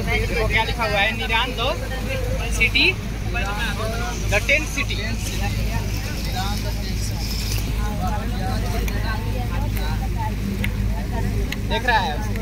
तो क्या लिखा हुआ है? निरान दो सिटी, द 10th सिटी। देख रहा है